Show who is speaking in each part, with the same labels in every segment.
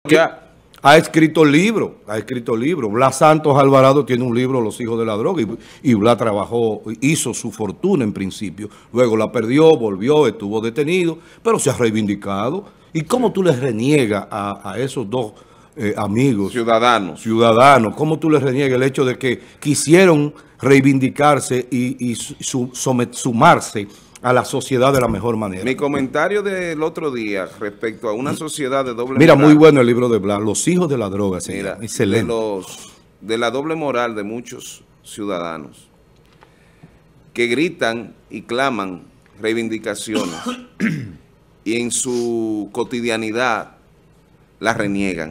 Speaker 1: Ha escrito libros, Blas Santos Alvarado tiene un libro, Los hijos de la droga, y Blas trabajó, hizo su fortuna en principio. Luego la perdió, volvió, estuvo detenido, pero se ha reivindicado. ¿Y cómo tú les reniegas a esos dos amigos? Ciudadanos. ¿Cómo tú les reniegas el hecho de que quisieron reivindicarse y sumarse a la sociedad de la mejor manera?
Speaker 2: Mi comentario del otro día respecto a una sociedad de doble
Speaker 1: moral.
Speaker 2: Muy
Speaker 1: bueno el libro de Blas, Los hijos de la droga.
Speaker 2: Mira, excelente. De la doble moral de muchos ciudadanos que gritan y claman reivindicaciones y en su cotidianidad las reniegan.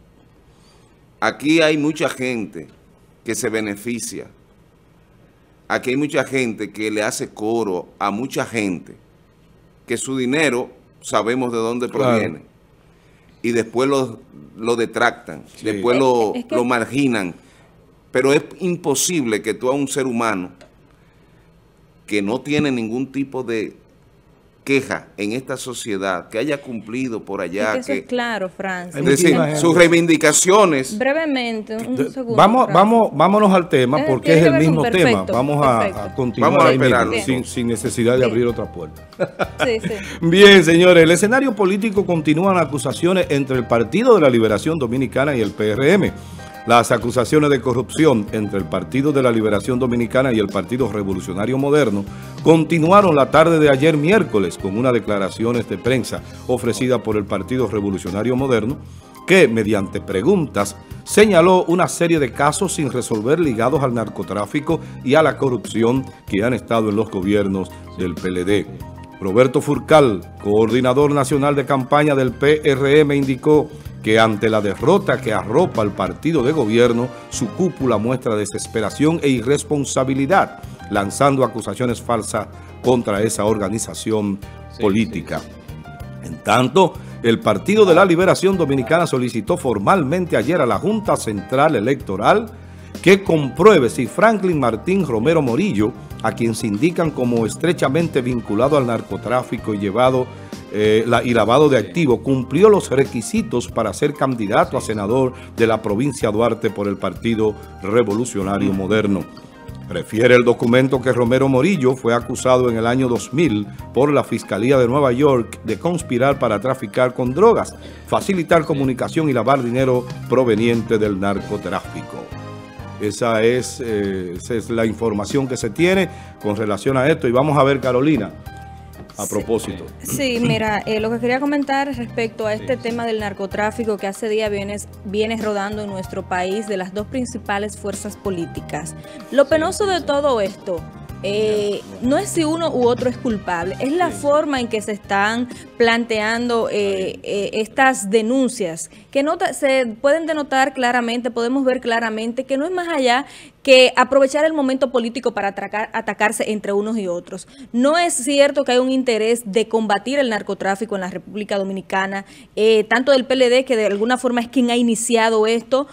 Speaker 2: Aquí hay mucha gente que se beneficia. Aquí hay mucha gente que le hace coro a mucha gente, que su dinero sabemos de dónde proviene, y después lo detractan, después lo marginan. Pero es imposible que tú a un ser humano que no tiene ningún tipo de queja en esta sociedad, que haya cumplido por allá.
Speaker 3: Eso es claro, Francis.
Speaker 2: Es decir, sus reivindicaciones.
Speaker 3: Brevemente, un segundo.
Speaker 1: Vámonos al tema, porque es el mismo tema. Vamos a continuar.
Speaker 2: Vamos a esperarlo.
Speaker 1: Sin necesidad de abrir otra puerta.
Speaker 3: Sí.
Speaker 1: Bien, señores, el escenario político continúan acusaciones entre el Partido de la Liberación Dominicana y el PRM. Las acusaciones de corrupción entre el Partido de la Liberación Dominicana y el Partido Revolucionario Moderno continuaron la tarde de ayer miércoles con unas declaraciones de prensa ofrecidas por el Partido Revolucionario Moderno que, mediante preguntas, señaló una serie de casos sin resolver ligados al narcotráfico y a la corrupción que han estado en los gobiernos del PLD. Roberto Furcal, coordinador nacional de campaña del PRM, indicó que ante la derrota que arropa al partido de gobierno, su cúpula muestra desesperación e irresponsabilidad, lanzando acusaciones falsas contra esa organización política. En tanto, el Partido de la Liberación Dominicana solicitó formalmente ayer a la Junta Central Electoral que compruebe si Franklin Martín Romero Morillo, a quien se indican como estrechamente vinculado al narcotráfico y lavado de activos, cumplió los requisitos para ser candidato a senador de la provincia de Duarte por el Partido Revolucionario Moderno. Refiere el documento que Romero Morillo fue acusado en el año 2000 por la Fiscalía de Nueva York de conspirar para traficar con drogas, facilitar comunicación y lavar dinero proveniente del narcotráfico. Esa es la información que se tiene con relación a esto. Y vamos a ver, Carolina, a propósito.
Speaker 3: Sí, mira, lo que quería comentar respecto a este tema del narcotráfico que hace días viene rodando en nuestro país de las dos principales fuerzas políticas. Lo penoso de todo esto no es si uno u otro es culpable, es la forma en que se están planteando estas denuncias, que se pueden denotar claramente, podemos ver claramente que no es más allá que aprovechar el momento político para atacarse entre unos y otros. No es cierto que hay un interés de combatir el narcotráfico en la República Dominicana, tanto del PLD, que de alguna forma es quien ha iniciado esto,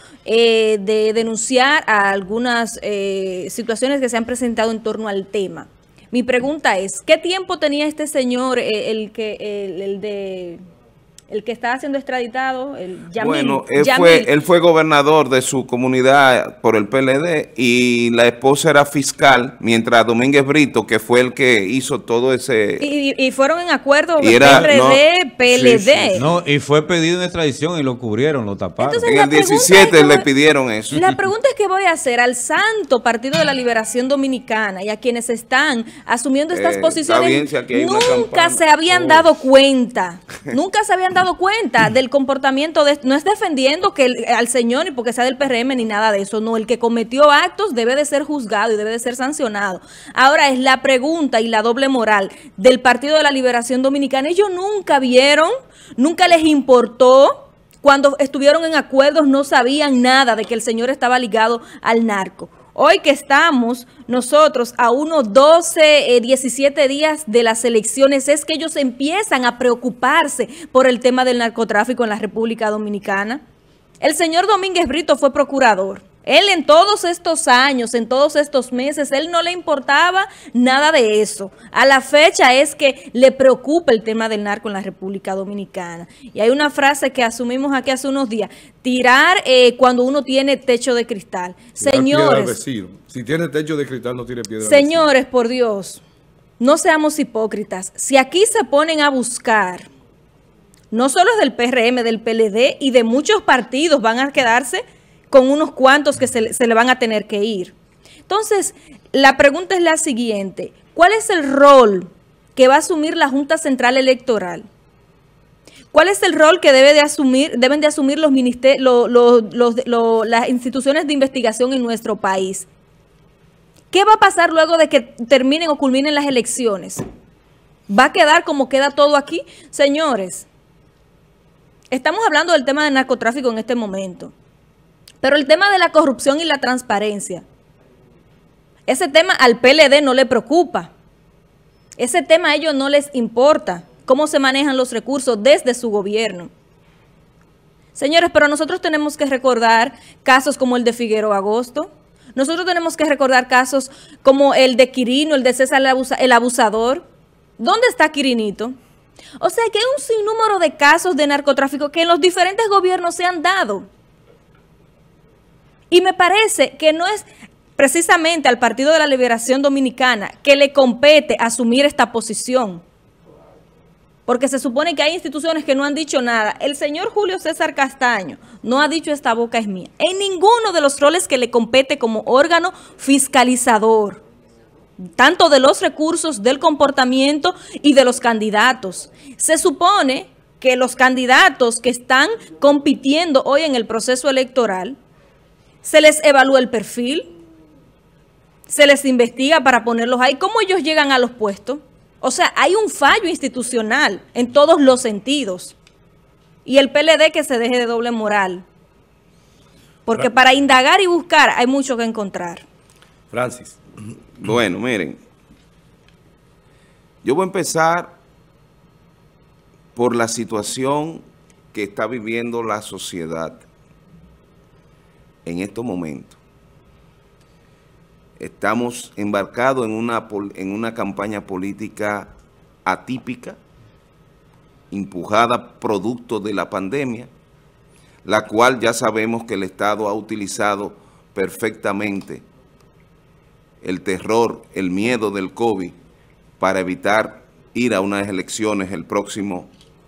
Speaker 3: de denunciar a algunas situaciones que se han presentado en torno al tema. Mi pregunta es, ¿qué tiempo tenía este señor, el que está siendo extraditado, el Yamil?
Speaker 2: Bueno, él fue gobernador de su comunidad por el PLD y la esposa era fiscal, mientras Domínguez Brito, que fue el que hizo todo ese...
Speaker 3: Y fueron en acuerdo PRD, PLD.
Speaker 4: No, y fue pedido en extradición y lo cubrieron, lo taparon.
Speaker 3: Entonces,
Speaker 2: en el 17 le pidieron eso.
Speaker 3: La pregunta es que voy a hacer al santo Partido de la Liberación Dominicana y a quienes están asumiendo estas posiciones, nunca se habían dado cuenta, del comportamiento no es defendiendo al señor ni porque sea del PRM ni nada de eso, no, el que cometió actos debe de ser juzgado y debe de ser sancionado. Ahora es la pregunta y la doble moral del Partido de la Liberación Dominicana. Ellos nunca vieron, nunca les importó, cuando estuvieron en acuerdos no sabían nada de que el señor estaba ligado al narco. Hoy que estamos nosotros a unos 17 días de las elecciones, es que ellos empiezan a preocuparse por el tema del narcotráfico en la República Dominicana. El señor Domínguez Brito fue procurador. Él en todos estos años, en todos estos meses, él no le importaba nada de eso. A la fecha es que le preocupa el tema del narco en la República Dominicana. Y hay una frase que asumimos aquí hace unos días, tirar cuando uno tiene techo de cristal. Señores,
Speaker 1: si tiene techo de cristal no tiene piedra.
Speaker 3: Señores, por Dios, no seamos hipócritas. Si aquí se ponen a buscar, no solo es del PRM, del PLD y de muchos partidos van a quedarse con unos cuantos que se le van a tener que ir. Entonces, la pregunta es la siguiente. ¿Cuál es el rol que va a asumir la Junta Central Electoral? ¿Cuál es el rol que deben de asumir los ministerios, las instituciones de investigación en nuestro país? ¿Qué va a pasar luego de que terminen o culminen las elecciones? ¿Va a quedar como queda todo aquí? Señores, estamos hablando del tema del narcotráfico en este momento. Pero el tema de la corrupción y la transparencia, ese tema al PLD no le preocupa. Ese tema a ellos no les importa, cómo se manejan los recursos desde su gobierno. Señores, pero nosotros tenemos que recordar casos como el de Figueroa Agosto. Nosotros tenemos que recordar casos como el de Quirino, el de César el abusador. ¿Dónde está Quirinito? O sea que hay un sinnúmero de casos de narcotráfico que en los diferentes gobiernos se han dado. Y me parece que no es precisamente al Partido de la Liberación Dominicana que le compete asumir esta posición. Porque se supone que hay instituciones que no han dicho nada. El señor Julio César Castaño no ha dicho esta boca es mía. En ninguno de los roles que le compete como órgano fiscalizador, tanto de los recursos, del comportamiento y de los candidatos. Se supone que los candidatos que están compitiendo hoy en el proceso electoral, se les evalúa el perfil, se les investiga para ponerlos ahí. ¿Cómo ellos llegan a los puestos? O sea, hay un fallo institucional en todos los sentidos. Y el PLD que se deje de doble moral. Porque para indagar y buscar hay mucho que encontrar.
Speaker 1: Francis.
Speaker 2: Bueno, miren. Yo voy a empezar por la situación que está viviendo la sociedad en estos momentos. Estamos embarcados en una campaña política atípica, empujada producto de la pandemia, la cual ya sabemos que el Estado ha utilizado perfectamente el terror, el miedo del COVID para evitar ir a unas elecciones el próximo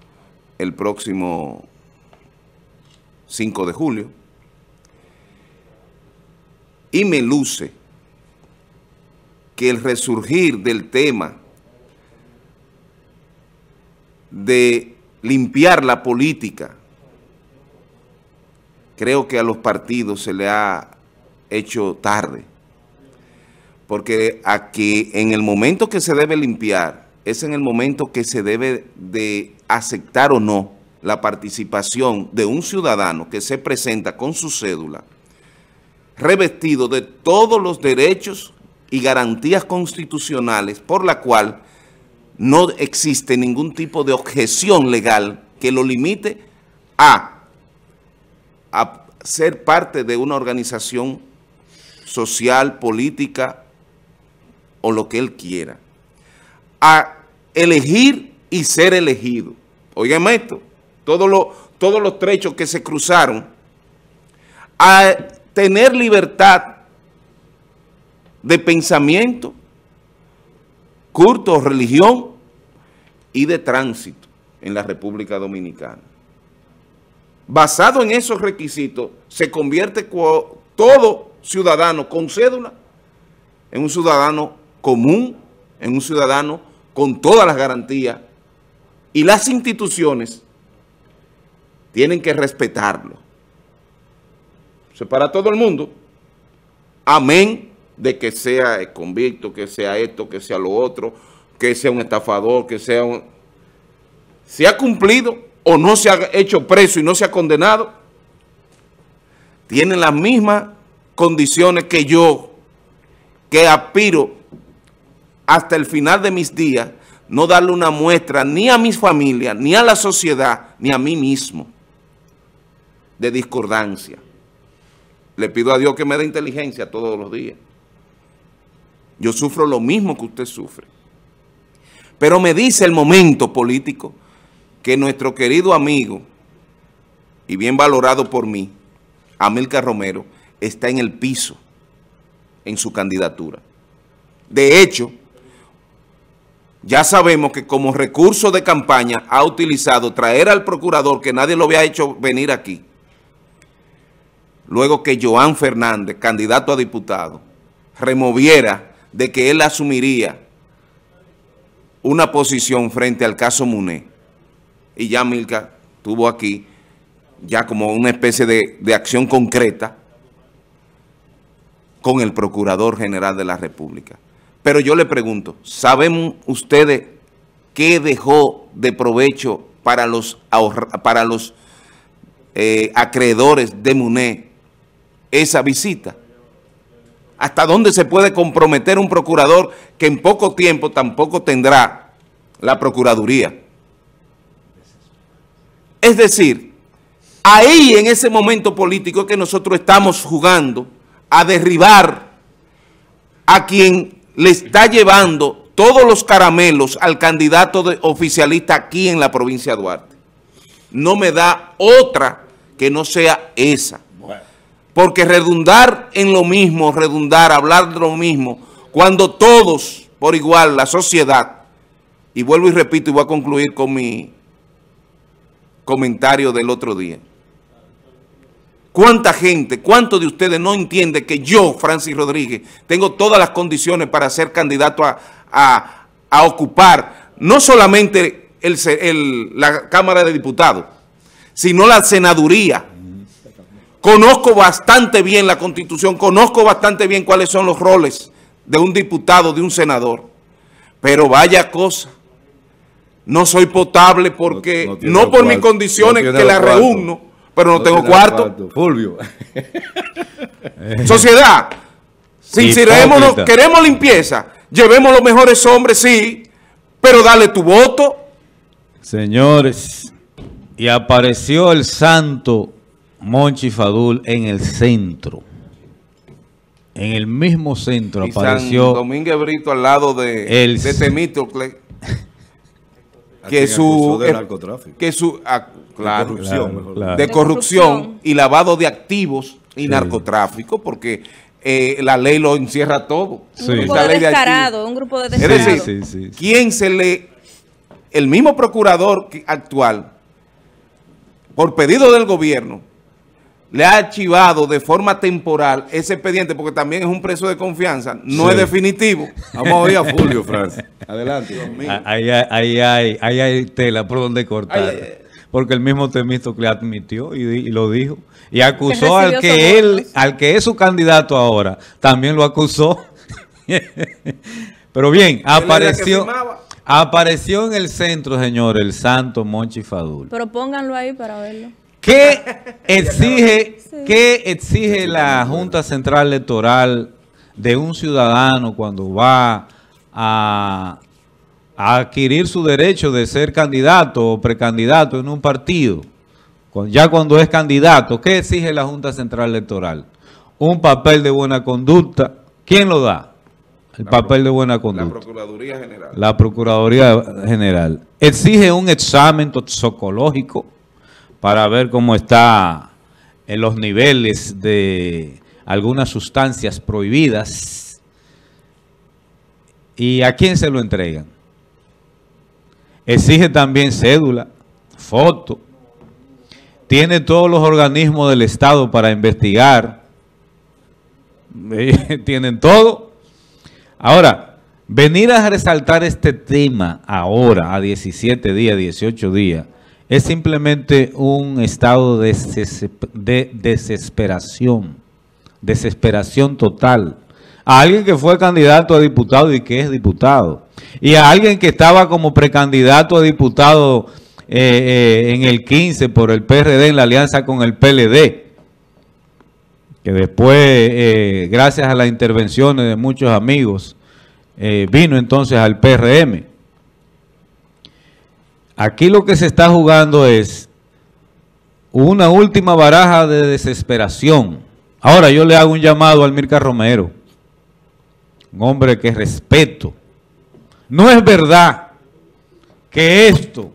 Speaker 2: 5 de julio. Y me luce que el resurgir del tema de limpiar la política, creo que a los partidos se le ha hecho tarde. Porque aquí, en el momento que se debe limpiar, es en el momento que se debe de aceptar o no la participación de un ciudadano que se presenta con su cédula, revestido de todos los derechos y garantías constitucionales por la cual no existe ningún tipo de objeción legal que lo limite a ser parte de una organización social, política o lo que él quiera, a elegir y ser elegido. Oigan esto, todos los trechos que se cruzaron, a tener libertad de pensamiento, culto, religión y de tránsito en la República Dominicana. Basado en esos requisitos, se convierte todo ciudadano con cédula en un ciudadano común, en un ciudadano con todas las garantías, y las instituciones tienen que respetarlo. Eso es para todo el mundo, amén de que sea convicto, que sea esto, que sea lo otro, que sea un estafador, que sea un... Si ha cumplido o no se ha hecho preso y no se ha condenado, tienen las mismas condiciones que yo, que aspiro hasta el final de mis días, no darle una muestra ni a mis familias, ni a la sociedad, ni a mí mismo, de discordancia. Le pido a Dios que me dé inteligencia todos los días. Yo sufro lo mismo que usted sufre. Pero me dice el momento político que nuestro querido amigo, y bien valorado por mí, Amílcar Romero, está en el piso en su candidatura. De hecho, ya sabemos que como recurso de campaña ha utilizado traer al procurador, que nadie lo había hecho venir aquí, luego que Joan Fernández, candidato a diputado, removiera de que él asumiría una posición frente al caso Muné. Y ya Amílcar tuvo aquí ya como una especie de acción concreta con el Procurador General de la República. Pero yo le pregunto, ¿saben ustedes qué dejó de provecho para los acreedores de Muné esa visita? ¿Hasta dónde se puede comprometer un procurador que en poco tiempo tampoco tendrá la Procuraduría? Es decir, ahí en ese momento político es que nosotros estamos jugando a derribar a quien le está llevando todos los caramelos al candidato oficialista aquí en la provincia de Duarte. No me da otra que no sea esa. Porque redundar en lo mismo, hablar de lo mismo, cuando todos, por igual, la sociedad, y vuelvo y repito y voy a concluir con mi comentario del otro día. ¿Cuánta gente, cuántos de ustedes no entiende que yo, Francis Rodríguez, tengo todas las condiciones para ser candidato a ocupar no solamente la Cámara de Diputados, sino la senaduría? Conozco bastante bien la Constitución, conozco bastante bien cuáles son los roles de un diputado, de un senador. Pero vaya cosa, no soy potable porque, no por mis condiciones que la reúno, pero no tengo cuarto.
Speaker 1: Fulvio.
Speaker 2: Sociedad, sincerémonos, queremos limpieza, llevemos los mejores hombres, sí, pero dale tu voto.
Speaker 4: Señores, y apareció el santo Monchi Fadul en el centro. En el mismo centro
Speaker 2: y
Speaker 4: apareció
Speaker 2: San Domínguez Brito al lado de Temístocle. Que su de corrupción y lavado de activos y narcotráfico, porque la ley lo encierra todo.
Speaker 3: Un grupo de descarado, un grupo de descarado.
Speaker 2: Es decir, el mismo procurador actual, por pedido del gobierno, le ha archivado de forma temporal ese expediente, porque también es un preso de confianza, no es definitivo.
Speaker 1: Vamos a oír a Fulvio, Francis. Adelante.
Speaker 4: Ahí hay tela por donde cortar. Porque el mismo Temístocle admitió y lo dijo. Y acusó al que es su candidato ahora, también lo acusó. Pero bien, apareció en el centro, señor, el santo Monchi Fadul.
Speaker 3: Pero pónganlo ahí para verlo.
Speaker 4: ¿Qué exige la Junta Central Electoral de un ciudadano cuando va a adquirir su derecho de ser candidato o precandidato en un partido? Ya cuando es candidato, ¿qué exige la Junta Central Electoral? Un papel de buena conducta. ¿Quién lo da? El papel de buena conducta.
Speaker 2: La Procuraduría General.
Speaker 4: La Procuraduría General. Exige un examen toxicológico para ver cómo está en los niveles de algunas sustancias prohibidas. ¿Y a quién se lo entregan? Exige también cédula, foto. Tiene todos los organismos del Estado para investigar. Tienen todo. Ahora, venir a resaltar este tema ahora, a 17 días, 18 días, es simplemente un estado de desesperación total. A alguien que fue candidato a diputado y que es diputado, y a alguien que estaba como precandidato a diputado en el 15 por el PRD en la alianza con el PLD, que después, gracias a las intervenciones de muchos amigos, vino entonces al PRM. Aquí lo que se está jugando es una última baraja de desesperación Ahora yo le hago un llamado a Amílcar Romero, un hombre que respeto. No es verdad que esto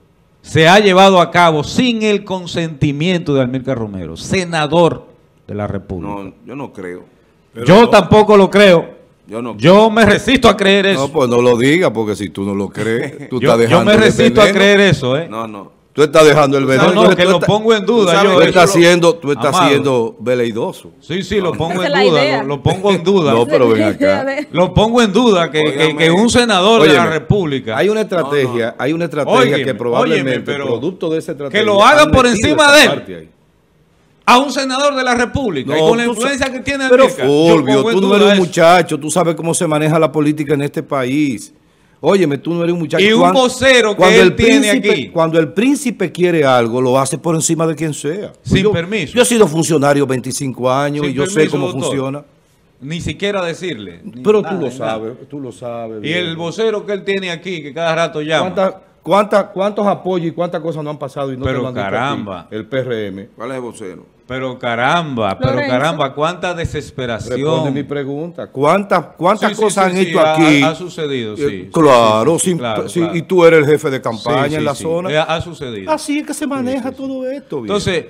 Speaker 4: se ha llevado a cabo sin el consentimiento de Amílcar Romero, senador de la República.
Speaker 2: No, yo no creo.
Speaker 4: Yo tampoco lo creo.
Speaker 2: Yo no.
Speaker 4: Yo me resisto a creer eso.
Speaker 1: No, pues no lo digas, porque si tú no lo crees, tú
Speaker 4: Yo
Speaker 1: estás dejando
Speaker 4: me
Speaker 1: el
Speaker 4: resisto a
Speaker 1: veneno.
Speaker 4: creer eso, ¿eh?
Speaker 2: No.
Speaker 1: Tú estás dejando el veneno.
Speaker 4: No, que
Speaker 1: Tú
Speaker 4: lo
Speaker 1: estás-
Speaker 4: pongo en duda.
Speaker 2: tú sabes
Speaker 4: yo,
Speaker 1: Tú
Speaker 2: que
Speaker 1: estás
Speaker 4: Amado.
Speaker 1: siendo veleidoso.
Speaker 4: Sí, lo pongo
Speaker 3: Esa
Speaker 4: en
Speaker 3: es la
Speaker 4: duda.
Speaker 3: idea.
Speaker 4: Lo pongo en duda.
Speaker 1: No, pero ven acá.
Speaker 4: Lo pongo en duda que
Speaker 2: Óigame.
Speaker 4: un senador de la
Speaker 1: Óyeme,
Speaker 4: República
Speaker 1: Hay una estrategia,
Speaker 4: Óyeme,
Speaker 1: que probablemente,
Speaker 4: óyeme, pero
Speaker 1: producto de esa estrategia,
Speaker 4: que lo haga
Speaker 1: han
Speaker 4: por
Speaker 1: metido
Speaker 4: encima
Speaker 1: esa
Speaker 4: de él.
Speaker 1: parte ahí.
Speaker 4: a un senador de la República y
Speaker 1: No,
Speaker 4: con la
Speaker 1: tú
Speaker 4: influencia
Speaker 1: sa-
Speaker 4: que tiene
Speaker 1: Pero
Speaker 4: Amílcar, yo
Speaker 1: Fulvio,
Speaker 4: pongo en
Speaker 1: tú no
Speaker 4: duda
Speaker 1: eres un
Speaker 4: eso.
Speaker 1: muchacho, tú sabes cómo se maneja la política en este país. Óyeme, tú no eres un muchacho.
Speaker 4: Y un
Speaker 1: Cuando-
Speaker 4: vocero que
Speaker 1: cuando
Speaker 4: él
Speaker 1: el
Speaker 4: tiene
Speaker 1: príncipe-
Speaker 4: aquí.
Speaker 1: Cuando el príncipe quiere algo, lo hace por encima de quien sea.
Speaker 4: Sin
Speaker 1: Yo-
Speaker 4: permiso.
Speaker 1: Yo he sido funcionario 25 años
Speaker 4: Sin
Speaker 1: y yo sé
Speaker 4: permiso,
Speaker 1: cómo
Speaker 4: doctor.
Speaker 1: funciona.
Speaker 4: Ni siquiera decirle. ni
Speaker 1: Pero
Speaker 4: nada,
Speaker 1: tú lo
Speaker 4: ni nada.
Speaker 1: sabes, tú lo sabes.
Speaker 4: Y el vocero que él tiene aquí, que cada rato llama.
Speaker 1: ¿Cuántos apoyos y cuántas cosas no han pasado y no
Speaker 4: Pero
Speaker 1: te lo han dicho a ti?
Speaker 4: caramba.
Speaker 1: El PRM.
Speaker 2: ¿Cuál es el vocero?
Speaker 4: Pero caramba, cuánta desesperación.
Speaker 1: Responde mi pregunta. ¿Cuántas
Speaker 4: Sí, sí,
Speaker 1: cosas
Speaker 4: sí,
Speaker 1: han
Speaker 4: sí,
Speaker 1: hecho aquí?
Speaker 4: Ha sucedido, sí.
Speaker 1: Claro,
Speaker 4: sí,
Speaker 1: sin-
Speaker 4: claro,
Speaker 1: sí,
Speaker 4: claro.
Speaker 1: y tú eres el jefe de campaña
Speaker 4: Sí,
Speaker 1: en la
Speaker 4: sí,
Speaker 1: zona.
Speaker 4: Ha sucedido.
Speaker 1: Así es que se maneja todo esto. viejo.
Speaker 4: Entonces,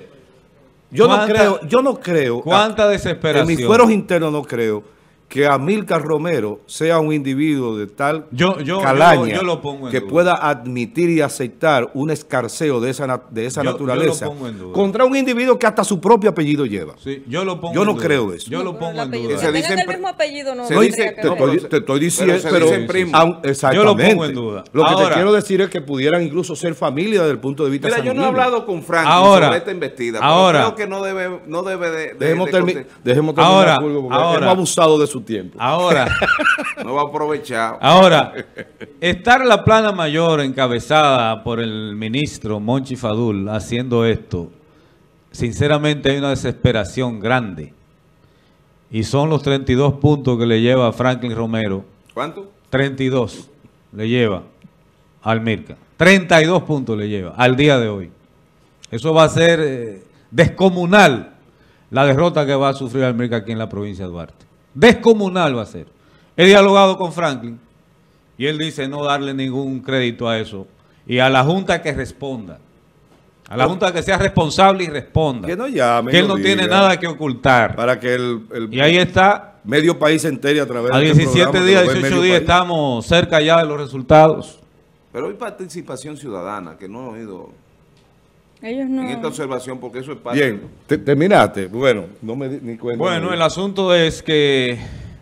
Speaker 1: yo
Speaker 4: ¿cuánta-
Speaker 1: no creo.
Speaker 4: ¿cuánta
Speaker 1: En
Speaker 4: desesperación?
Speaker 1: mis fueros internos no creo que Amílcar Romero sea un individuo de tal
Speaker 4: Yo
Speaker 1: calaña
Speaker 4: yo lo pongo en
Speaker 1: que
Speaker 4: duda.
Speaker 1: pueda admitir y aceptar un escarceo de esa
Speaker 4: Yo
Speaker 1: naturaleza
Speaker 4: lo pongo en duda.
Speaker 1: contra un individuo que hasta su propio apellido lleva.
Speaker 4: Sí, yo lo pongo
Speaker 1: Yo
Speaker 4: en
Speaker 1: no
Speaker 4: duda.
Speaker 1: creo eso.
Speaker 4: Yo lo
Speaker 3: Pero
Speaker 4: pongo
Speaker 3: el
Speaker 4: en
Speaker 3: apellido,
Speaker 4: duda.
Speaker 2: Se
Speaker 3: que
Speaker 2: dice
Speaker 3: tengan
Speaker 2: en
Speaker 3: el mismo apellido no
Speaker 2: se
Speaker 1: No,
Speaker 2: dice-
Speaker 3: tendría que
Speaker 1: te estoy diciendo,
Speaker 2: pero se
Speaker 1: pero,
Speaker 2: dicen primos.
Speaker 1: exactamente.
Speaker 4: Yo lo pongo en duda.
Speaker 1: Lo que
Speaker 4: Ahora-
Speaker 1: te quiero decir es que pudieran incluso ser familia desde el punto de vista
Speaker 2: Mira, yo no he
Speaker 1: sanguíneo.
Speaker 2: hablado con Franklin
Speaker 4: Ahora,
Speaker 2: sobre esta investida,
Speaker 4: ahora.
Speaker 2: pero creo que no debe de
Speaker 1: Dejemos terminar,
Speaker 4: Ahora,
Speaker 1: Fulvio, porque
Speaker 4: ahora.
Speaker 1: hemos abusado de su tiempo.
Speaker 4: Ahora,
Speaker 2: no va a aprovechar.
Speaker 4: ahora, estar la plana mayor encabezada por el ministro Monchi Fadul haciendo esto, sinceramente hay una desesperación grande. Y son los 32 puntos que le lleva a Franklin Romero.
Speaker 2: ¿Cuánto?
Speaker 4: 32 le lleva al Mirka. 32 puntos le lleva al día de hoy. Eso va a ser descomunal la derrota que va a sufrir el Mirka aquí en la provincia de Duarte. Descomunal va a ser. He dialogado con Franklin y él dice no darle ningún crédito a eso. Y a la Junta que responda. A la Junta que sea responsable y responda.
Speaker 1: Que no llame.
Speaker 4: Que él no tiene nada que ocultar.
Speaker 1: Para que el
Speaker 4: Y ahí está.
Speaker 1: medio país se entere a través
Speaker 4: A
Speaker 1: de este
Speaker 4: 17
Speaker 1: programa,
Speaker 4: días,
Speaker 1: que lo ve
Speaker 4: 18
Speaker 1: medio
Speaker 4: días
Speaker 1: país.
Speaker 4: estamos cerca ya de los resultados.
Speaker 2: Pero hay participación ciudadana, que no he oído
Speaker 3: Ellos no.
Speaker 2: en esta observación, porque eso es parte.
Speaker 1: Bien, terminaste. Bueno, no me di ni cuenta.
Speaker 4: Bueno, el asunto es que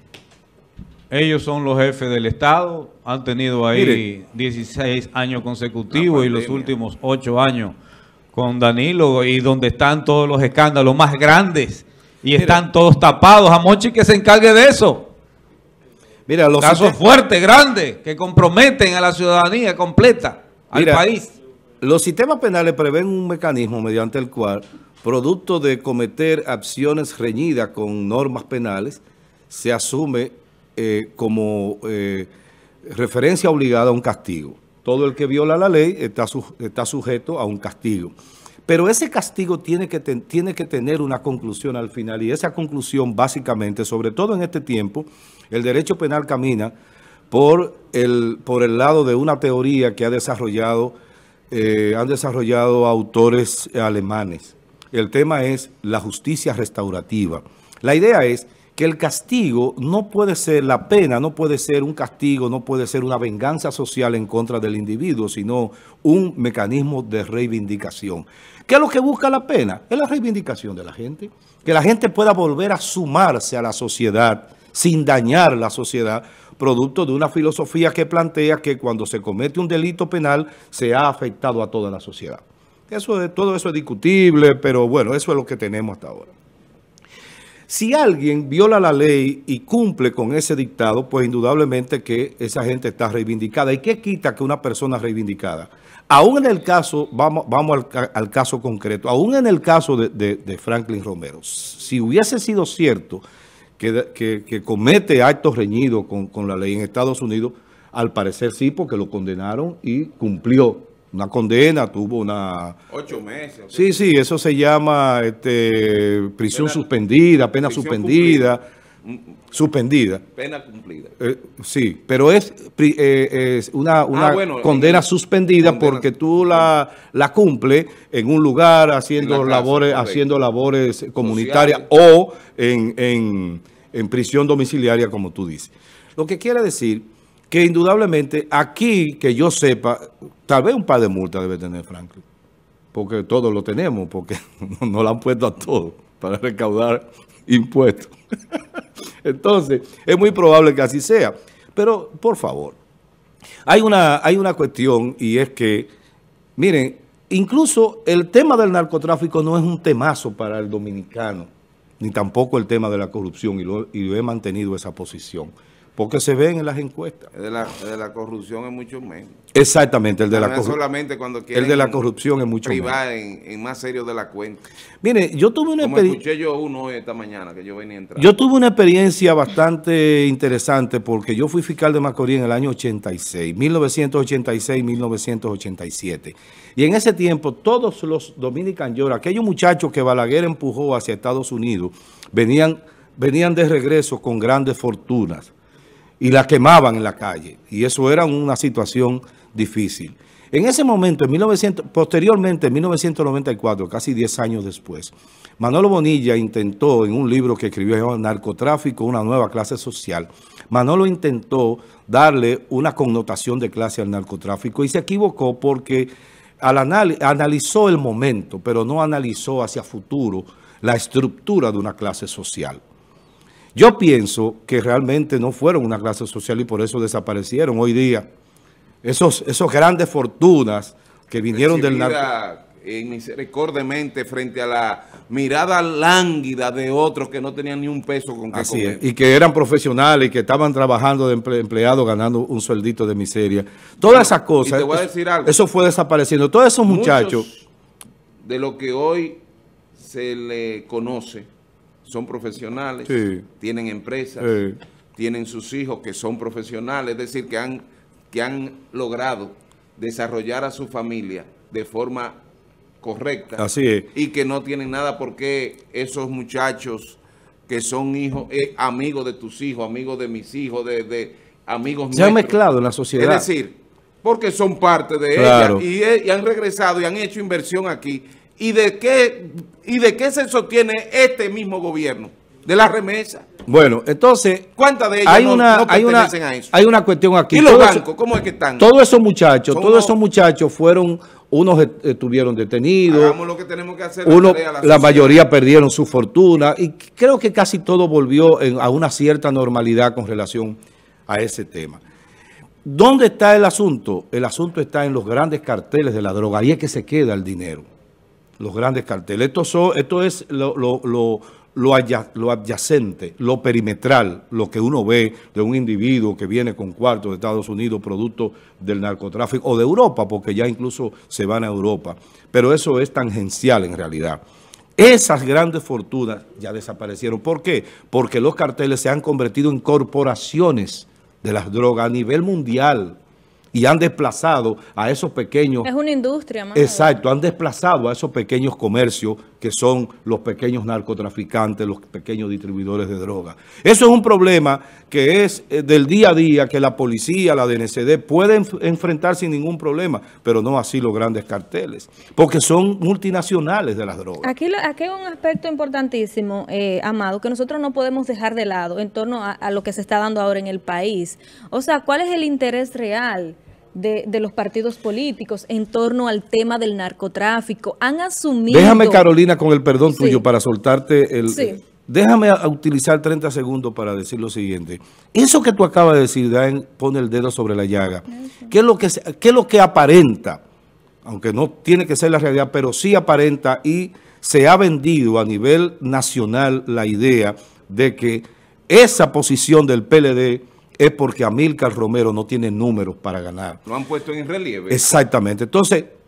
Speaker 4: ellos son los jefes del Estado, han tenido ahí
Speaker 1: Mire.
Speaker 4: 16 años consecutivos
Speaker 2: La
Speaker 4: y los
Speaker 2: pandemia.
Speaker 4: últimos 8 años con Danilo, y donde están todos los escándalos más grandes y están todos tapados. A Monchi que se encargue de eso.
Speaker 1: Mira, los
Speaker 4: Casos fuertes, grandes, que comprometen a la ciudadanía completa, al
Speaker 1: Mira,
Speaker 4: país.
Speaker 1: Los sistemas penales prevén un mecanismo mediante el cual, producto de cometer acciones reñidas con normas penales, se asume como referencia obligada a un castigo. Todo el que viola la ley está sujeto a un castigo. Pero ese castigo tiene que tener una conclusión al final, y esa conclusión básicamente, sobre todo en este tiempo, el derecho penal camina por el lado de una teoría que han desarrollado autores alemanes. El tema es la justicia restaurativa. La idea es que el castigo no puede ser, la pena no puede ser un castigo, no puede ser una venganza social en contra del individuo, sino un mecanismo de reivindicación. ¿Qué es lo que busca la pena? Es la reivindicación de la gente. Que la gente pueda volver a sumarse a la sociedad sin dañar la sociedad, producto de una filosofía que plantea que cuando se comete un delito penal se ha afectado a toda la sociedad. Todo eso es discutible, pero bueno, eso es lo que tenemos hasta ahora. Si alguien viola la ley y cumple con ese dictado, pues indudablemente que esa gente está reivindicada. ¿Y qué quita que una persona reivindicada? Aún en el caso, vamos al caso concreto, aún en el caso de Franklin Romero, si hubiese sido cierto que comete actos reñidos con la ley en Estados Unidos, al parecer sí, porque lo condenaron y cumplió, una condena, tuvo una...
Speaker 2: 8 meses.
Speaker 1: Sí, sí, eso se llama prisión suspendida, pena suspendida, suspendida.
Speaker 2: Pena cumplida.
Speaker 1: Sí, pero es una
Speaker 2: bueno,
Speaker 1: condena suspendida porque tú la cumples en un lugar haciendo
Speaker 2: En la casa,
Speaker 1: labores comunitarias o en prisión domiciliaria, como tú dices. Lo que quiere decir que indudablemente aquí, que yo sepa, tal vez un par de multas debe tener Franklin, porque todos lo tenemos, porque no lo han puesto a todos para recaudar impuestos. Entonces, es muy probable que así sea. Pero, por favor, hay una cuestión, y es que, miren, incluso el tema del narcotráfico no es un temazo para el dominicano, ni tampoco el tema de la corrupción, y lo he mantenido esa posición, porque se ven en las encuestas.
Speaker 2: El de la corrupción es mucho menos.
Speaker 1: Exactamente, el de la corrupción.
Speaker 2: Solamente cuando quieren
Speaker 1: el de la corrupción es mucho
Speaker 2: privar
Speaker 1: menos.
Speaker 2: en más serio de la cuenta.
Speaker 1: Mire, yo tuve una
Speaker 2: Como escuché yo uno esta mañana que yo venía entrando.
Speaker 1: Yo tuve una experiencia bastante interesante porque yo fui fiscal de Macorís en el año 86, 1986-1987. Y en ese tiempo todos los Dominican York, aquellos muchachos que Balaguer empujó hacia Estados Unidos, venían de regreso con grandes fortunas y la quemaban en la calle. Y eso era una situación difícil. En ese momento, posteriormente, en 1994, casi 10 años después, Manolo Bonilla intentó, en un libro que escribió, Narcotráfico, una nueva clase social, Manolo intentó darle una connotación de clase al narcotráfico y se equivocó porque analizó el momento, pero no analizó hacia futuro la estructura de una clase social. Yo pienso que realmente no fueron una clase social y por eso desaparecieron. Hoy día, esos grandes fortunas que vinieron del narcotráfico.
Speaker 2: Misericordiamente frente a la mirada lánguida de otros que no tenían ni un peso con qué
Speaker 1: Así
Speaker 2: comer.
Speaker 1: Es, y que eran profesionales y que estaban trabajando de empleados ganando un sueldito de miseria. Todas esas cosas,
Speaker 2: y te voy a decir algo.
Speaker 1: Eso fue desapareciendo. Todos esos muchachos...
Speaker 2: Muchos de lo que hoy se le conoce son profesionales,
Speaker 1: sí,
Speaker 2: tienen empresas,
Speaker 1: sí,
Speaker 2: tienen sus hijos que son profesionales, es decir, que han logrado desarrollar a su familia de forma correcta.
Speaker 1: Así es.
Speaker 2: Y que no tienen nada porque esos muchachos que son hijos, amigos de tus hijos, amigos de mis hijos, de amigos nuestros.
Speaker 1: Se han mezclado en la sociedad.
Speaker 2: Es decir, porque son parte de
Speaker 1: claro,
Speaker 2: ella y han regresado y han hecho inversión aquí. ¿Y de qué se sostiene este mismo gobierno? De la remesa.
Speaker 1: Bueno, entonces...
Speaker 2: ¿Cuántas de ellas no pertenecen a eso?
Speaker 1: Hay una cuestión aquí.
Speaker 2: ¿Y los bancos? ¿Cómo es que están?
Speaker 1: Todos esos muchachos fueron... Unos estuvieron detenidos.
Speaker 2: Hagamos lo que tenemos que hacer.
Speaker 1: La mayoría perdieron su fortuna. Y creo que casi todo volvió a una cierta normalidad con relación a ese tema. ¿Dónde está el asunto? El asunto está en los grandes carteles de la droga. Ahí es que se queda el dinero. Los grandes carteles. Esto es lo adyacente, lo perimetral, lo que uno ve de un individuo que viene con cuartos de Estados Unidos, producto del narcotráfico, o de Europa, porque ya incluso se van a Europa. Pero eso es tangencial en realidad. Esas grandes fortunas ya desaparecieron. ¿Por qué? Porque los carteles se han convertido en corporaciones de las drogas a nivel mundial. Y han desplazado a esos pequeños...
Speaker 3: Es una industria, más.
Speaker 1: Exacto, han desplazado a esos pequeños comercios que son los pequeños narcotraficantes, los pequeños distribuidores de droga. Eso es un problema que es del día a día, que la policía, la DNCD puede enfrentar sin ningún problema, pero no así los grandes carteles, porque son multinacionales de las drogas.
Speaker 3: Aquí hay un aspecto importantísimo, Amado, que nosotros no podemos dejar de lado en torno a lo que se está dando ahora en el país. O sea, ¿cuál es el interés real de los partidos políticos en torno al tema del narcotráfico? Han asumido...
Speaker 1: Déjame, Carolina, con el perdón tuyo, para soltarte el...
Speaker 3: Sí.
Speaker 1: Déjame utilizar 30 segundos para decir lo siguiente. Eso que tú acabas de decir, pone el dedo sobre la llaga. ¿Qué es lo que aparenta? Aunque no tiene que ser la realidad, pero sí aparenta y se ha vendido a nivel nacional la idea de que esa posición del PLD es porque Amílcar Romero no tiene números para ganar.
Speaker 2: Lo han puesto en relieve.
Speaker 1: Exactamente. Entonces,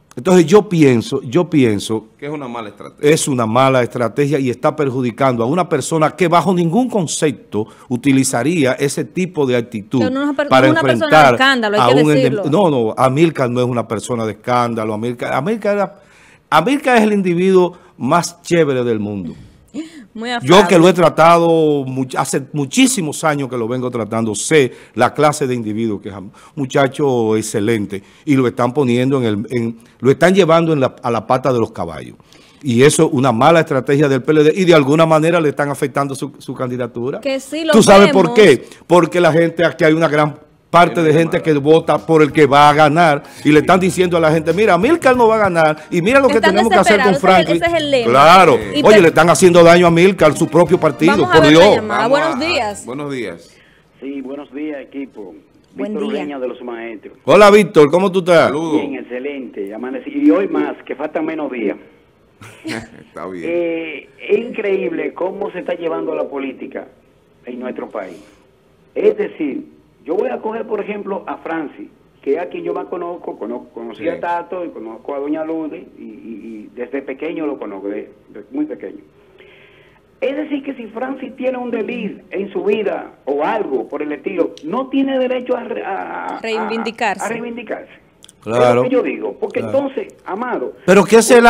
Speaker 1: Entonces yo pienso
Speaker 2: Que es una mala estrategia.
Speaker 1: es una mala estrategia y está perjudicando a una persona que bajo ningún concepto utilizaría ese tipo de actitud para
Speaker 3: una persona de
Speaker 1: enfrentar
Speaker 3: escándalo,
Speaker 1: a
Speaker 3: hay que
Speaker 1: un
Speaker 3: decirlo.
Speaker 1: No, Amílcar no es una persona de escándalo. Amílcar es el individuo más chévere del mundo.
Speaker 3: Muy
Speaker 1: Yo
Speaker 3: afable.
Speaker 1: que lo he tratado hace muchísimos años que lo vengo tratando, sé la clase de individuo que es un muchacho excelente y lo están poniendo lo están llevando a la pata de los caballos. Y eso es una mala estrategia del PLD y de alguna manera le están afectando su candidatura.
Speaker 3: Que sí lo
Speaker 1: ¿Tú sabes
Speaker 3: vemos.
Speaker 1: por qué? Porque la gente, aquí hay una gran parte de gente que vota por el que va a ganar y le están diciendo a la gente, mira, Amílcar no va a ganar y mira lo que
Speaker 3: Están
Speaker 1: tenemos que hacer con
Speaker 3: desesperados,
Speaker 1: Franklin.
Speaker 3: ese es el lema.
Speaker 1: Claro.
Speaker 3: Y
Speaker 1: Oye, le están haciendo daño a Amílcar, su propio partido,
Speaker 3: Vamos a
Speaker 1: por
Speaker 3: ver la
Speaker 1: Dios.
Speaker 3: llamada. Buenos días.
Speaker 2: Buenos días.
Speaker 5: Sí, buenos días, equipo.
Speaker 3: Buen
Speaker 5: Víctor
Speaker 3: día.
Speaker 5: Ureña de los Maestros.
Speaker 1: Hola, Víctor, ¿cómo tú estás?
Speaker 2: Saludos.
Speaker 5: Bien, excelente. Amanecí. Y hoy más, que faltan menos días.
Speaker 2: Está bien.
Speaker 5: Es increíble cómo se está llevando la política en nuestro país. Es decir, yo voy a coger, por ejemplo, a Francis, que es a quien yo más conocí
Speaker 2: Sí.
Speaker 5: a Tato y conozco a Doña Lourdes, y desde pequeño lo conozco, de muy pequeño. Es decir, que si Francis tiene un delito en su vida o algo por el estilo, no tiene derecho a
Speaker 3: Reivindicarse.
Speaker 5: A reivindicarse.
Speaker 1: Claro.
Speaker 5: Es lo que yo digo, porque
Speaker 1: Claro.
Speaker 5: entonces, Amado,
Speaker 1: Pero que ese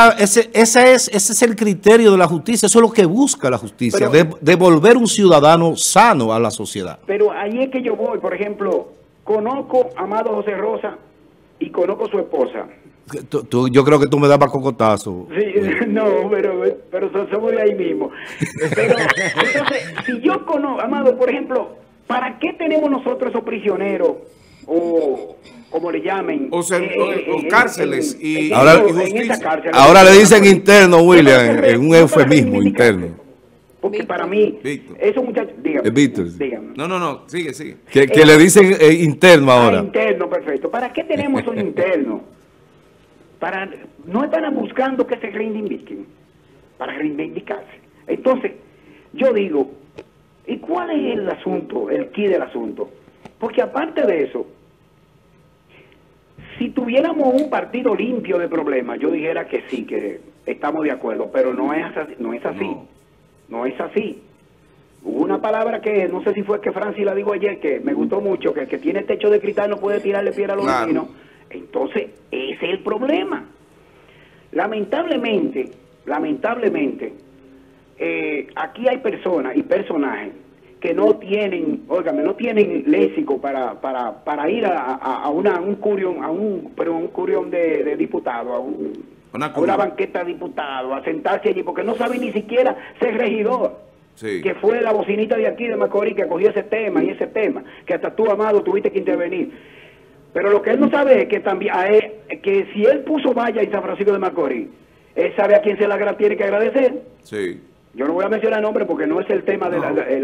Speaker 1: es el criterio de la justicia, eso es lo que busca la justicia,
Speaker 5: Pero-
Speaker 1: devolver un ciudadano sano a la sociedad.
Speaker 5: pero ahí es que yo voy. Por ejemplo, conozco a Amado José Rosa y conozco a su esposa.
Speaker 1: Yo creo que tú me dabas cocotazo.
Speaker 5: Sí, no, pero somos de ahí mismo. Pero, entonces, si yo conozco, Amado, por ejemplo, ¿para qué tenemos nosotros esos prisioneros? O como le llamen.
Speaker 2: O sea, o cárceles y
Speaker 1: Ahora-
Speaker 5: en
Speaker 2: justicia.
Speaker 5: esa cárcel.
Speaker 1: Ahora le dicen interno, William,
Speaker 5: No,
Speaker 1: en un
Speaker 5: no para
Speaker 1: eufemismo,
Speaker 5: reivindicarse.
Speaker 1: interno.
Speaker 5: Porque
Speaker 3: Víctor.
Speaker 5: para mí,
Speaker 2: Víctor.
Speaker 5: esos muchachos, dígame.
Speaker 1: Víctor, sí.
Speaker 5: Dígame.
Speaker 2: No, sigue.
Speaker 1: Que le dicen interno ahora.
Speaker 5: Interno, perfecto. ¿Para qué tenemos un interno? No están buscando que se reivindiquen, para reivindicarse. Entonces, yo digo, ¿y cuál es el asunto, el quid del asunto? Porque aparte de eso, si tuviéramos un partido limpio de problemas, yo dijera que sí, que estamos de acuerdo, pero no es así. No es así. Hubo una palabra que no sé si fue que Francis la dijo ayer, que me gustó mucho, que el que tiene techo de cristal no puede tirarle piedra a los
Speaker 2: Claro.
Speaker 5: vecinos. Entonces, ese es el problema. Lamentablemente, aquí hay personas y personajes que no tienen, óigame, no tienen léxico para ir a un curión de diputado, a una banqueta de diputado, a sentarse allí, porque no saben ni siquiera ser regidor.
Speaker 2: Sí.
Speaker 5: Que fue la bocinita de aquí de Macorís que cogió ese tema, que hasta tú, Amado, tuviste que intervenir. Pero lo que él no sabe es que también que si él puso valla en San Francisco de Macorís, él sabe a quién se la tiene que agradecer.
Speaker 2: Sí.
Speaker 5: Yo no voy a mencionar nombre porque no es el tema de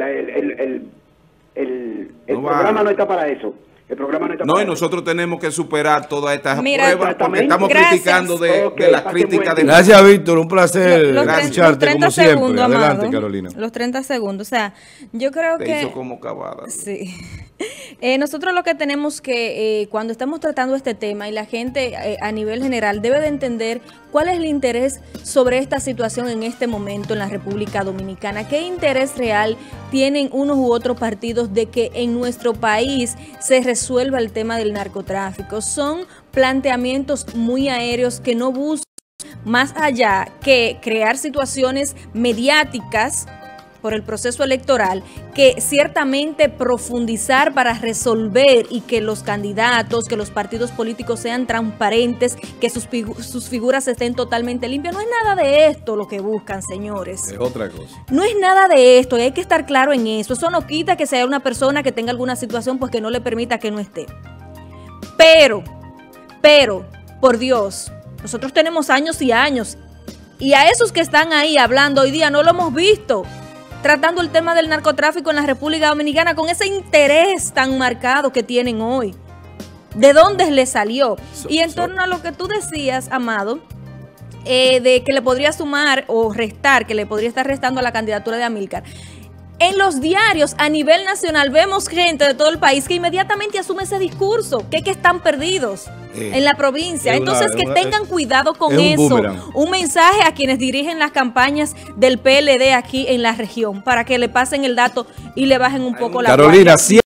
Speaker 5: el
Speaker 2: No va.
Speaker 5: programa no está para eso. El programa no está
Speaker 2: No,
Speaker 5: para
Speaker 2: y
Speaker 5: eso.
Speaker 2: nosotros tenemos que superar todas estas
Speaker 3: Mira,
Speaker 2: pruebas porque
Speaker 5: exactamente.
Speaker 2: estamos
Speaker 3: Gracias.
Speaker 2: criticando
Speaker 5: Ok,
Speaker 2: de las
Speaker 5: pasen
Speaker 2: críticas de...
Speaker 5: buen día.
Speaker 1: Gracias, Víctor, un placer
Speaker 3: Los
Speaker 1: escucharte
Speaker 3: 30
Speaker 1: como siempre.
Speaker 3: segundos,
Speaker 1: Adelante,
Speaker 3: Amado.
Speaker 1: Carolina.
Speaker 3: Los 30 segundos. O sea, yo creo
Speaker 2: Te
Speaker 3: que...
Speaker 2: hizo como cabada.
Speaker 3: Sí. Nosotros lo que tenemos que, cuando estamos tratando este tema y la gente a nivel general debe de entender cuál es el interés sobre esta situación en este momento en la República Dominicana, qué interés real tienen unos u otros partidos de que en nuestro país se resuelva el tema del narcotráfico. Son planteamientos muy aéreos que no buscan más allá que crear situaciones mediáticas por el proceso electoral, que ciertamente profundizar para resolver y que los candidatos, que los partidos políticos sean transparentes, que sus figuras estén totalmente limpias. No es nada de esto lo que buscan, señores.
Speaker 1: Es otra cosa.
Speaker 3: No es nada de esto y hay que estar claro en eso. Eso no quita que sea una persona que tenga alguna situación pues que no le permita que no esté. Pero, por Dios, nosotros tenemos años y años y a esos que están ahí hablando hoy día no lo hemos visto tratando el tema del narcotráfico en la República Dominicana con ese interés tan marcado que tienen hoy. ¿De dónde les salió? Y en torno a lo que tú decías, Amado, de que le podría sumar o restar, que le podría estar restando a la candidatura de Amílcar. En los diarios a nivel nacional vemos gente de todo el país que inmediatamente asume ese discurso, que están perdidos en la provincia. Entonces que tengan cuidado con eso. Un mensaje a quienes dirigen las campañas del PLD aquí en la región, para que le pasen el dato y le bajen un poco la guardia.
Speaker 1: Carolina,